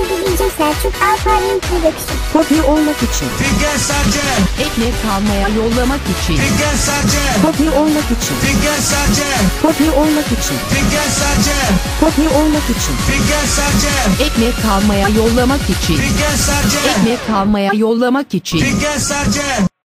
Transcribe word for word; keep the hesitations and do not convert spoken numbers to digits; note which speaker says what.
Speaker 1: birinci Selçuk Alparslan Production.
Speaker 2: Popüler olmak için.
Speaker 3: Figen Sarce.
Speaker 4: Ekmek kalmaya yollamak için.
Speaker 3: Figen Sarce.
Speaker 2: Popüler olmak için.
Speaker 3: Figen Sarce.
Speaker 2: Popüler olmak için.
Speaker 3: Figen Sarce.
Speaker 2: Popüler olmak için.
Speaker 3: Figen Sarce.
Speaker 4: Ekmek kalmaya yollamak için.
Speaker 3: Figen Sarce.
Speaker 4: Ekmek kalmaya yollamak için.
Speaker 3: Figen Sarce.